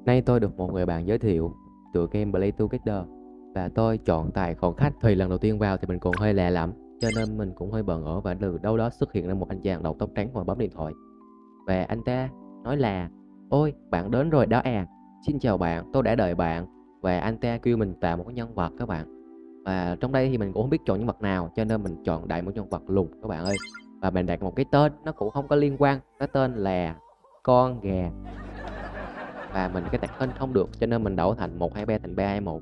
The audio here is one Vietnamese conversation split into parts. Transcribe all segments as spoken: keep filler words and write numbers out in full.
Nay tôi được một người bạn giới thiệu tựa game Play Together và tôi chọn tài khoản khách. Thì lần đầu tiên vào thì mình còn hơi lạ lẫm, cho nên mình cũng hơi bỡ ngỡ, và từ đâu đó xuất hiện ra một anh chàng đầu tóc trắng và bấm điện thoại. Và anh ta nói là: "Ôi, bạn đến rồi đó à, xin chào bạn, tôi đã đợi bạn." Và anh ta kêu mình tạo một cái nhân vật các bạn. Và trong đây thì mình cũng không biết chọn nhân vật nào, cho nên mình chọn đại một nhân vật lùn các bạn ơi. Và mình đặt một cái tên nó cũng không có liên quan, cái tên là con gà. Và mình cái đặt tên không được, cho nên mình đổi thành một hai ba thành ba hai một.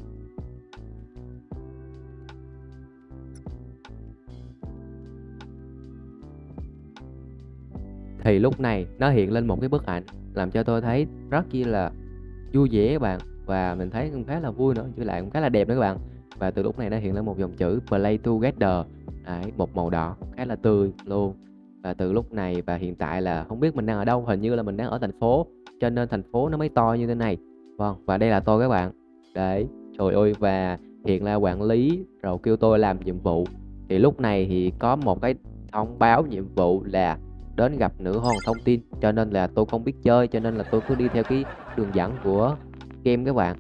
Thì lúc này nó hiện lên một cái bức ảnh làm cho tôi thấy rất chi là vui vẻ các bạn, và mình thấy cũng khá là vui nữa, với lại cũng khá là đẹp nữa các bạn. Và từ lúc này nó hiện lên một dòng chữ Play Together, đấy, một màu đỏ khá là tươi luôn. Và từ lúc này và hiện tại là không biết mình đang ở đâu, hình như là mình đang ở thành phố, cho nên thành phố nó mới to như thế này. Vâng, và đây là tôi các bạn. Đấy, trời ơi, và hiện là quản lý rồi kêu tôi làm nhiệm vụ. Thì lúc này thì có một cái thông báo nhiệm vụ là đến gặp nữ hoàng thông tin, cho nên là tôi không biết chơi, cho nên là tôi cứ đi theo cái đường dẫn của game các bạn.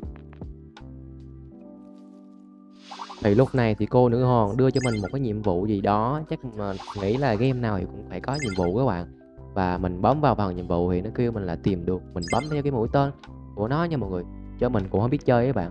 Thì lúc này thì cô nữ hoàng đưa cho mình một cái nhiệm vụ gì đó, chắc mà nghĩ là game nào thì cũng phải có nhiệm vụ các bạn. Và mình bấm vào phần nhiệm vụ thì nó kêu mình là tìm được, mình bấm theo cái mũi tên của nó nha mọi người, chứ mình cũng không biết chơi các bạn.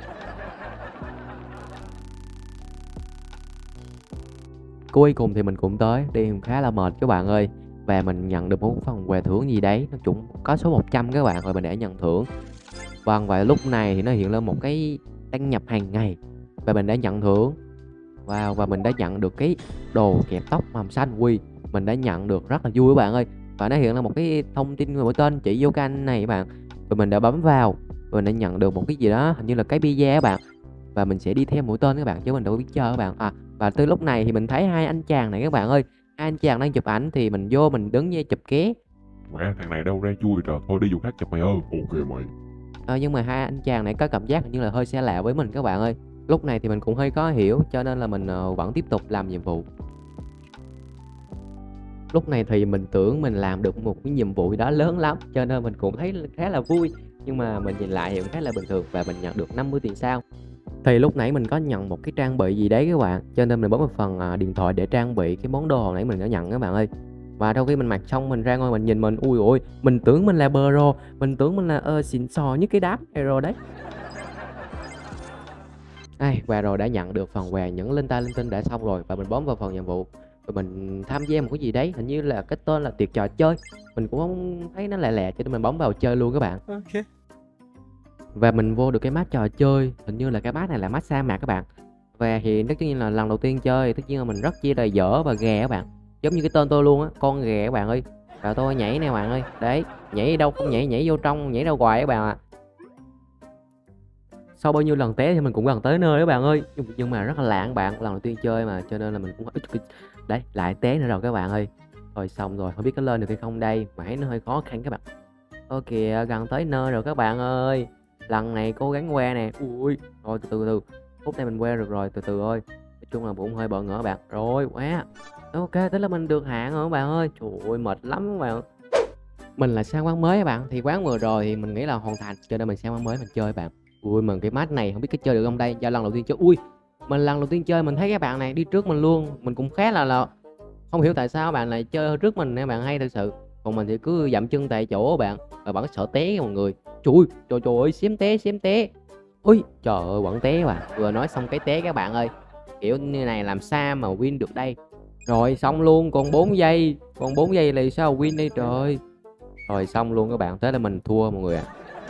Cuối cùng thì mình cũng tới, đi cũng khá là mệt các bạn ơi. Và mình nhận được một phần quà thưởng gì đấy, nó cũng có số một trăm các bạn, rồi mình đã nhận thưởng. Vâng, và lúc này thì nó hiện lên một cái đăng nhập hàng ngày và mình đã nhận thưởng. Wow, và mình đã nhận được cái đồ kẹp tóc màu xanh. Quy, mình đã nhận được, rất là vui các bạn ơi. Và nó hiện lên một cái thông tin người tên chỉ vô cái anh này các bạn. Và mình đã bấm vào và mình đã nhận được một cái gì đó, hình như là cái pizza các bạn. Và mình sẽ đi theo mũi tên các bạn, chứ mình đâu biết chơi các bạn. À, và từ lúc này thì mình thấy hai anh chàng này các bạn ơi. Hai anh chàng đang chụp ảnh thì mình vô mình đứng dây chụp ké. Mẹ thằng này đâu ra chui trời, thôi đi chỗ khác chụp mày ơi. Ok mày. Ờ, nhưng mà hai anh chàng này có cảm giác như là hơi xa lạ với mình các bạn ơi. Lúc này thì mình cũng hơi khó hiểu, cho nên là mình ờ, vẫn tiếp tục làm nhiệm vụ. Lúc này thì mình tưởng mình làm được một cái nhiệm vụ gì đó lớn lắm, cho nên mình cũng thấy khá là vui. Nhưng mà mình nhìn lại thì cũng khá là bình thường, và mình nhận được năm mươi tiền sao. Thì lúc nãy mình có nhận một cái trang bị gì đấy các bạn, cho nên mình bấm vào phần à, điện thoại để trang bị cái món đồ hồi nãy mình đã nhận các bạn ơi. Và sau khi mình mặc xong mình ra ngoài mình nhìn mình, ui ôi, mình tưởng mình là pro, mình tưởng mình là ơ xịn sò nhất cái đám này rồi đấy. Ai, và rồi đã nhận được phần quà những linh ta linh tinh đã xong rồi, và mình bấm vào phần nhiệm vụ và mình tham gia một cái gì đấy, hình như là cái tên là tiệc trò chơi. Mình cũng không thấy nó lạ lạ, cho nên mình bấm vào chơi luôn các bạn. Ok. Và mình vô được cái map trò chơi, hình như là cái map này là map sa mạc các bạn. Và thì tất nhiên là lần đầu tiên chơi, tất nhiên là mình rất chia là dở và ghè các bạn, giống như cái tên tôi luôn á, con ghè các bạn ơi. Và tôi nhảy nè bạn ơi, đấy, nhảy đâu không nhảy, nhảy vô trong, nhảy ra ngoài các bạn ạ. Sau bao nhiêu lần té thì mình cũng gần tới nơi các bạn ơi, nhưng, nhưng mà rất là lạ các bạn, lần đầu tiên chơi mà, cho nên là mình cũng đấy, lại té nữa rồi các bạn ơi. Rồi xong rồi, không biết có lên được hay không đây, mãi nó hơi khó khăn các bạn. Ơ kìa, gần tới nơi rồi các bạn ơi, lần này cố gắng qua nè. Ui, rồi từ từ từ phút này mình qua được rồi, từ từ thôi. Nói chung là cũng hơi bỡ ngỡ bạn. Rồi, quá ok, tức là mình được hạng rồi các bạn ơi. Trời ơi, mệt lắm các bạn. Mình là sang quán mới các bạn, thì quán vừa rồi thì mình nghĩ là hoàn thành, cho nên mình sang quán mới mình chơi bạn. Ui, mà cái match này không biết có chơi được không đây, do lần đầu tiên chơi. Ui, mình lần đầu tiên chơi mình thấy các bạn này đi trước mình luôn, mình cũng khá là là không hiểu tại sao bạn lại chơi trước mình các bạn, hay thật sự. Còn mình thì cứ dậm chân tại chỗ bạn, và bạn sợ té mọi người. Trời ơi, trời, trời ơi, xém té xém té. Ui trời ơi, vẫn té mà, vừa nói xong cái té các bạn ơi. Kiểu như này làm sao mà win được đây. Rồi xong luôn, còn bốn giây, còn bốn giây là sao win đây trời. Rồi xong luôn các bạn, thế là mình thua mọi người ạ.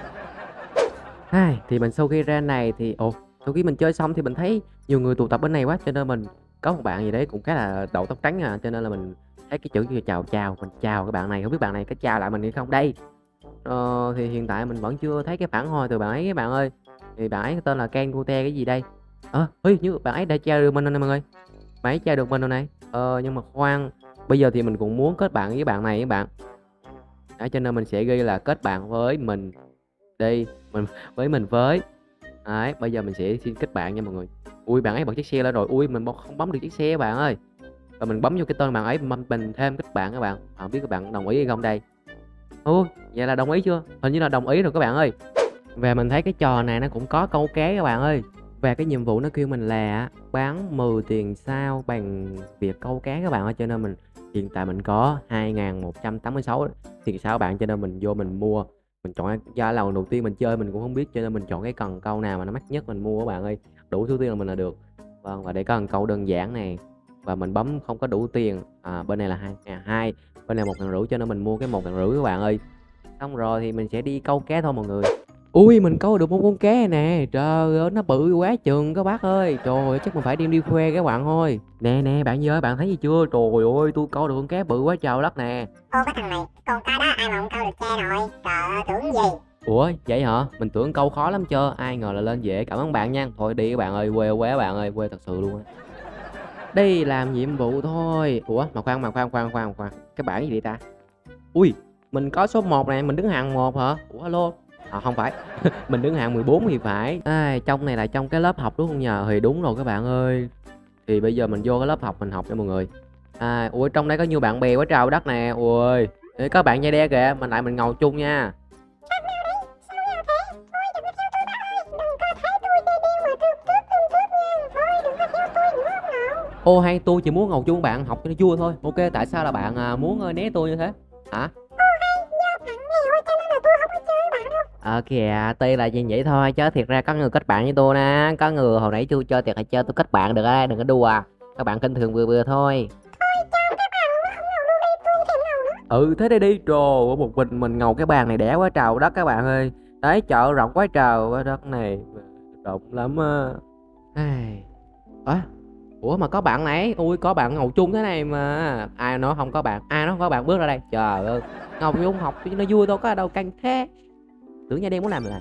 À. Thì mình sau khi ra này thì ồ, sau khi mình chơi xong thì mình thấy nhiều người tụ tập bên này quá, cho nên mình có một bạn gì đấy cũng khá là đầu tóc trắng à, cho nên là mình thấy cái chữ kia chào chào, mình chào cái bạn này, không biết bạn này có chào lại mình hay không đây. Ờ, thì hiện tại mình vẫn chưa thấy cái phản hồi từ bạn ấy các bạn ơi. Thì bạn ấy tên là Ken Cute cái gì đây. Ờ, à, như bạn ấy đã chào được mình rồi này mọi người. Bạn ấy chào được mình rồi này. Ờ, nhưng mà khoan, bây giờ thì mình cũng muốn kết bạn với bạn này các bạn. Đó, cho nên mình sẽ ghi là kết bạn với mình đi, mình với mình với. Đấy, bây giờ mình sẽ xin kết bạn nha mọi người. Ui, bạn ấy bật chiếc xe lên rồi. Ui, mình không bấm được chiếc xe bạn ơi. Và mình bấm vô cái tên bạn ấy, mình, mình thêm kết bạn các bạn. Không biết các bạn đồng ý hay không đây. Ui, vậy là đồng ý chưa? Hình như là đồng ý rồi các bạn ơi. Và mình thấy cái trò này nó cũng có câu ké các bạn ơi. Và cái nhiệm vụ nó kêu mình là bán mười tiền sao bằng việc câu cá các bạn ơi, cho nên mình hiện tại mình có hai nghìn một trăm tám mươi sáu tiền sao các bạn, cho nên mình vô mình mua. Mình chọn do lần đầu tiên mình chơi mình cũng không biết, cho nên mình chọn cái cần câu nào mà nó mắc nhất mình mua các bạn ơi. Đủ số tiền là mình là được. Vâng, và để có cần câu đơn giản này. Và mình bấm không có đủ tiền. À, bên này là hai ngàn hai, bên này một ngàn rưỡi, cho nên mình mua cái một ngàn rưỡi các bạn ơi. Xong rồi thì mình sẽ đi câu cá thôi mọi người. Ui, mình câu được một con cá này nè. Trời ơi, nó bự quá chừng các bác ơi. Trời ơi, chắc mình phải đem đi khoe các bạn thôi. Nè nè, bạn ơi, bạn thấy gì chưa? Trời ơi, tôi câu được con cá bự quá trời đất nè. Ô cái thằng này, con cá đó ai mà không câu được cha rồi. Trời ơi, tưởng gì. Ủa, vậy hả? Mình tưởng câu khó lắm chưa? Ai ngờ là lên dễ. Cảm ơn bạn nha. Thôi đi các bạn ơi, quê quá bạn ơi, quê thật sự luôn á. Đi làm nhiệm vụ thôi. Ủa, mà khoan mà khoan khoan khoan khoan. Cái bảng gì vậy ta? Ui, mình có số một này, mình đứng hàng một hả? Ủa alo. À, không phải. Mình đứng hạng mười bốn thì phải. À, trong này là trong cái lớp học đúng không nhờ? Thì đúng rồi các bạn ơi. Thì bây giờ mình vô cái lớp học mình học cho mọi người. À, ui trong đây có nhiều bạn bè quá trời đất nè. Ui, để có bạn da đen kìa, mình lại mình ngồi chung nha. Ô hay tôi chỉ muốn ngồi chung bạn học cho nó vui thôi. Ok, tại sao là bạn à, muốn uh, né tôi như thế? Hả? Ờ kìa, tuy là như vậy thôi chứ thiệt ra có người kết bạn với tôi nè. Có người hồi nãy tôi chơi thiệt là chơi tôi kết bạn được á, đừng có đùa. Các bạn kinh thường vừa vừa thôi. Ừ thế đây đi, trời ơi, một mình mình ngồi cái bàn này đẻ quá trời đất các bạn ơi. Đấy chợ rộng quá trời quá đất này. Rộng lắm á. Ai. À, ủa mà có bạn này, ui có bạn ngồi chung thế này mà. Ai nói không có bạn, ai nói không có bạn bước ra đây. Trời ơi, ngồi chung học cho nó vui thôi, có ở đâu căng thế. Tưởng nha đen muốn làm là.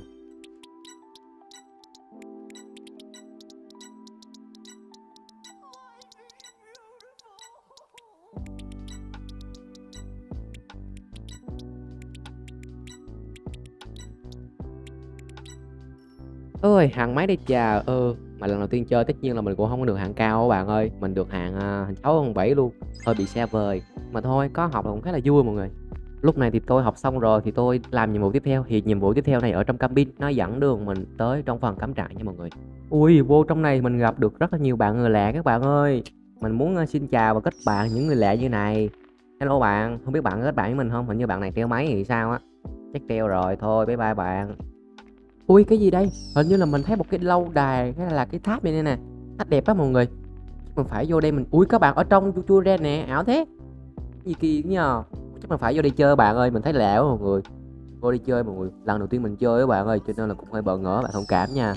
Ôi hạng mấy đi chà. Ừ mà lần đầu tiên chơi tất nhiên là mình cũng không có được hạng cao các bạn ơi, mình được hạng uh, sáu hạng bảy luôn, hơi bị xa vời mà thôi, có học là cũng khá là vui mọi người. Lúc này thì tôi học xong rồi thì tôi làm nhiệm vụ tiếp theo, thì nhiệm vụ tiếp theo này ở trong cabin nó dẫn đường mình tới trong phần cắm trại nha mọi người. Ui vô trong này mình gặp được rất là nhiều bạn người lạ các bạn ơi. Mình muốn uh, xin chào và kết bạn những người lạ như này. Hello bạn, không biết bạn có kết bạn với mình không? Hình như bạn này treo máy thì sao á. Chắc treo rồi, thôi bye bye bạn. Ui cái gì đây? Hình như là mình thấy một cái lâu đài hay là cái tháp này nè. Tháp đẹp á mọi người. Mình phải vô đây mình. Ui các bạn ở trong chu chu ra nè, ảo thế. Cái gì kỳ nhờ. Chắc mình phải vô đây chơi bạn ơi, mình thấy lạ quá mọi người. Vô đi chơi mọi người. Lần đầu tiên mình chơi các bạn ơi, cho nên là cũng hơi bỡ ngỡ, bạn thông cảm nha.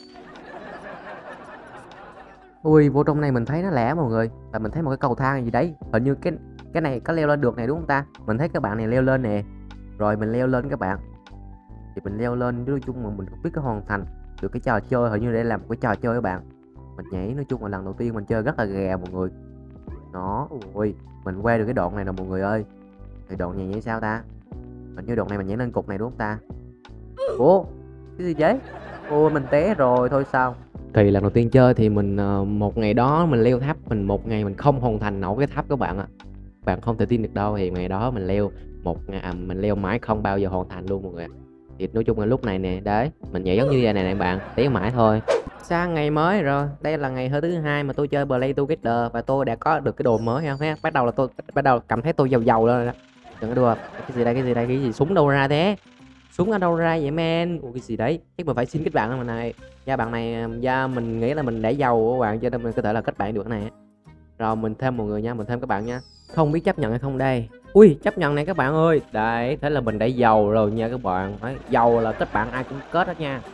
Ui vô trong này mình thấy nó lạ mọi người. Và mình thấy một cái cầu thang gì đấy. Hình như cái cái này có leo lên được này đúng không ta? Mình thấy các bạn này leo lên nè. Rồi mình leo lên các bạn. Thì mình leo lên, nói chung mà mình không biết có hoàn thành được cái trò chơi, hình như để làm một cái trò chơi các bạn. Mình nhảy, nói chung là lần đầu tiên mình chơi rất là ghè mọi người. Nó ui mình qua được cái đoạn này nè mọi người ơi. Thì đoạn này nhảy sao ta? Hình như đoạn này mình nhảy lên cục này đúng không ta? Ủa cái gì vậy? Ôi mình té rồi, thôi sao. Thì lần đầu tiên chơi thì mình uh, một ngày đó mình leo tháp, mình một ngày mình không hoàn thành nổi cái tháp các bạn ạ. À. Bạn không thể tin được đâu, thì ngày đó mình leo một ngày à, mình leo mãi không bao giờ hoàn thành luôn mọi người. Thì nói chung là lúc này nè, đấy mình nhảy giống như vậy này nè bạn, tí mãi thôi. Sang ngày mới rồi, đây là ngày thứ hai mà tôi chơi Play Together và tôi đã có được cái đồ mới không ha. Bắt đầu là tôi bắt đầu cảm thấy tôi giàu giàu lên rồi đó. Đừng có đùa. Cái gì đây, cái gì đây, cái gì súng đâu ra thế? Súng ở đâu ra vậy men? Ủa cái gì đấy? Chắc mình phải xin kết bạn rồi này. Gia bạn này, gia mình nghĩ là mình đã giàu các bạn, cho nên mình có thể là kết bạn được cái này. Rồi mình thêm một người nha, mình thêm các bạn nha. Không biết chấp nhận hay không đây. Ui chấp nhận này các bạn ơi. Đấy thế là mình đã giàu rồi nha các bạn. Đấy, giàu là kết bạn ai cũng kết đó nha.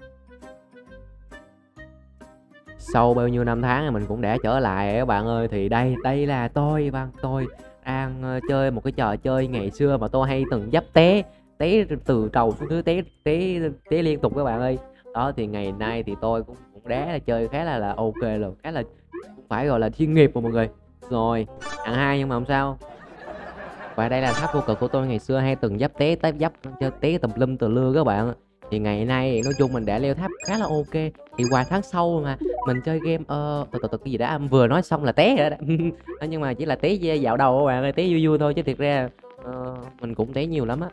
Sau bao nhiêu năm tháng mình cũng đã trở lại các bạn ơi. Thì đây đây là tôi vâng tôi đang uh, chơi một cái trò chơi ngày xưa mà tôi hay từng dấp té té từ trầu xuống dưới, té té té liên tục các bạn ơi. Đó thì ngày nay thì tôi cũng cũng đá là chơi khá là là ok rồi, khá là cũng phải gọi là chuyên nghiệp mà mọi người. Rồi hạng hai nhưng mà không sao. Và đây là tháp vô cực của tôi ngày xưa hay từng dấp té tới dấp chơi té tùm lum tùm lưa các bạn. Thì ngày nay nói chung mình đã leo tháp khá là ok. Thì vài tháng sau mà mình chơi game ờ từ từ từ cái gì đã vừa nói xong là té rồi đó. Nhưng mà chỉ là té dạo đầu các bạn ơi, té vui vui thôi chứ thiệt ra uh, mình cũng té nhiều lắm á.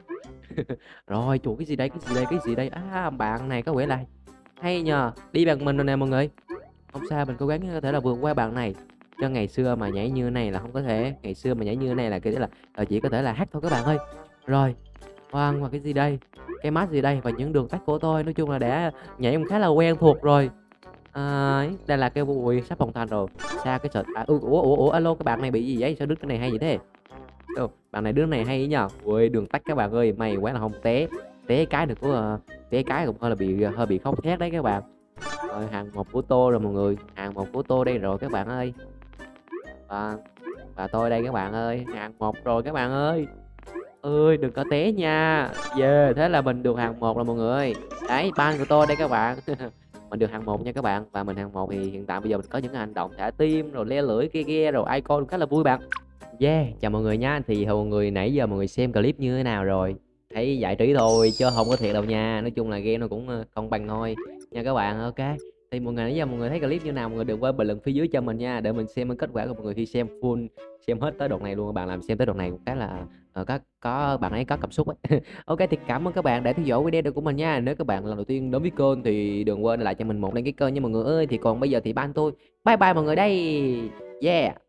Rồi, trời, cái gì đây, cái gì đây, cái gì đây? À, bạn này có vẻ là hay nhờ, đi bằng mình rồi nè mọi người. Không sao, mình cố gắng có thể là vượt qua bạn này. Cho ngày xưa mà nhảy như này là không có thể, ngày xưa mà nhảy như này là kiểu là ờ, chỉ có thể là hát thôi các bạn ơi. Rồi, khoan và cái gì đây? Cái mắt gì đây? Và những đường tắt của tôi nói chung là đã nhảy cũng khá là quen thuộc rồi. À, đây là cái bụi sắp hoàn thành rồi. Sao cái sợi à, ủa, ủa ủa ủa alo, cái bạn này bị gì vậy? Sao đứt cái này hay vậy thế? Đâu, bạn này đứa này hay ấy nhờ. Ui, đường tắt các bạn ơi, may quá là không té. Té cái được có ờ, té cái cũng hơi là bị hơi bị khóc thét đấy các bạn. Rồi hàng một của tô rồi mọi người, hàng một của tô đây rồi các bạn ơi. Và và tôi đây các bạn ơi, hàng một rồi các bạn ơi. Ơi đừng có té nha. Yeah, thế là mình được hàng một rồi mọi người. Đấy, ban của tôi đây các bạn. Mình được hàng một nha các bạn. Và mình hàng một thì hiện tại bây giờ mình có những hành động thả tim rồi le lưỡi kia kia rồi icon khá là vui bạn. Yeah, chào mọi người nha. Thì mọi người nãy giờ mọi người xem clip như thế nào rồi? Thấy giải trí thôi chứ không có thiệt đâu nha. Nói chung là game nó cũng ờ, công bằng thôi nha các bạn. Ok. Thì mọi người nãy giờ mọi người thấy clip như nào mọi người đừng quên bình luận phía dưới cho mình nha, để mình xem kết quả của mọi người khi xem full, xem hết tới đoạn này luôn. Bạn làm xem tới đoạn này cũng khá là ờ, có có bạn ấy có cảm xúc ấy. Ok thì cảm ơn các bạn đã theo dõi video của mình nha. Nếu các bạn lần đầu tiên đến với kênh thì đừng quên lại cho mình một đăng ký kênh nha mọi người ơi. Thì còn bây giờ thì ban tôi bye bye mọi người đây. Yeah.